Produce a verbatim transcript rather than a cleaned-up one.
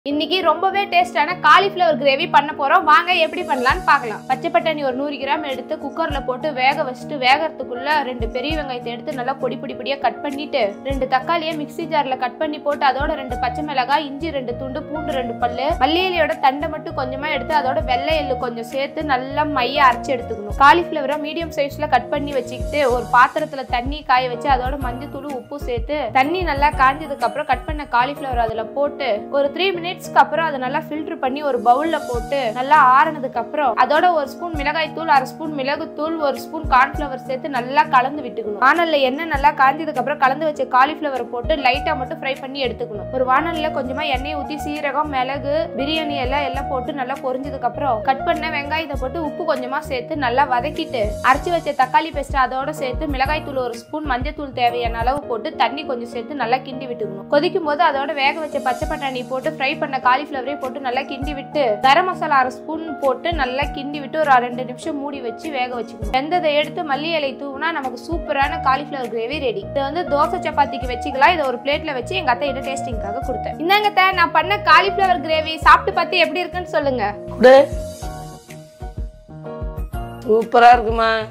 இன்னைக்கு ரொம்பவே டேஸ்டான காலிஃப்ளவர் கிரேவி பண்ண போறோம். வாங்க எப்படி பண்ணலாம்னு பார்க்கலாம். பச்சை பட்டாணி ஒரு நூறு கிராம் எடுத்து குக்கர்ல போட்டு வேக வச்சுட்டு வேகறதுக்குள்ள ரெண்டு பெரிய வெங்காயத்தை எடுத்து நல்லா பொடி பொடி பொடியா கட் பண்ணிட்டு ரெண்டு தக்காளியை மிக்ஸி ஜார்ல கட் பண்ணி போட்டு அதோட ரெண்டு பச்சை மிளகாய், இஞ்சி ரெண்டு துண்டு, பூண்டு ரெண்டு பல்லு, மல்லி இலையோட தண்டை மட்டும் கொஞ்சமா எடுத்து அதோட வெள்ளை எள்ளு கொஞ்சம் சேர்த்து நல்லா மைய அரைச்சு எடுத்துக்கணும். காலிஃப்ளவரை மீடியம் சைஸ்ல கட் பண்ணி வச்சுக்கிட்டு ஒரு பாத்திரத்துல தண்ணி காய வச்சு அதோட மஞ்சள் தூள், உப்பு சேர்த்து தண்ணி நல்லா காஞ்சதுக்கு அப்புறம் கட் பண்ண காலிஃப்ளவர் அதுல போட்டு ஒரு த்ரீ மினிட்ஸ் அப்புறம் அதை நல்லா ஃபில்டர் பண்ணி ஒரு பவுல்ல போட்டு நல்லா ஆறுனதுக்கு அப்புறம் அதோட ஒரு ஸ்பூன் மிளகாய் தூள், அரை ஸ்பூன் மிளகு தூள், ஒரு ஸ்பூன் கார்ன்ஃபிளவர் சேர்த்து நல்லா கலந்து விட்டுக்கணும். வானல்ல எண்ணெய் நல்லா காஞ்சதுக்கு அப்புறம் கலந்து வச்ச காலிஃப்ளவர் போட்டு லைட்டா மட்டும் ஃப்ரை பண்ணி எடுத்துக்கணும். ஒரு வானல்ல கொஞ்சமா எண்ணெய் ஊத்தி சீரகம், மிளகு, பிரியாணி எல்லாம் எல்லாம் போட்டு நல்லா பொரிஞ்சதுக்கு அப்புறம் கட் பண்ண வெங்காயத்தை போட்டு உப்பு கொஞ்சமா சேர்த்து நல்லா வதக்கிட்டு அரைச்சு வச்ச தக்காளி பேஸ்ட் அதோட சேர்த்து மிளகாய் தூள் ஒரு ஸ்பூன், மஞ்சள் தூள் தேவையான அளவு போட்டு தண்ணி கொஞ்சம் சேர்த்து நல்லா கிண்டி விட்டுக்கணும். கொதிக்கும் போது அதோட வேக வச்ச பச்சை பட்டாணி போட்டு ஃப்ரை பண்ண காலிஃப்ளவரே போட்டு நல்லா கிண்டி விட்டு கரம் மசாலா அரை ஸ்பூன் போட்டு நல்லா கிண்டி விட்டு ஒரு ரெண்டு நிமிஷம் மூடி வச்சு வேக வச்சுக்கணும். வெந்ததை எடுத்து மல்லி இலை தூவுனா நமக்கு சூப்பரான காலிஃப்ளவர் கிரேவி ரெடி. இதை வந்து தோசை சப்பாத்திக்கு வச்சுக்கலாம். இதை ஒரு பிளேட்ல வச்சு எங்க அத்தை இதை டேஸ்டிங்காக கொடுத்தேன். இந்தாங்க நான் பண்ண காலிஃப்ளவர் கிரேவி சாப்பிட்டு பார்த்து எப்படி இருக்குன்னு சொல்லுங்க. சூப்பரா இருக்குமா?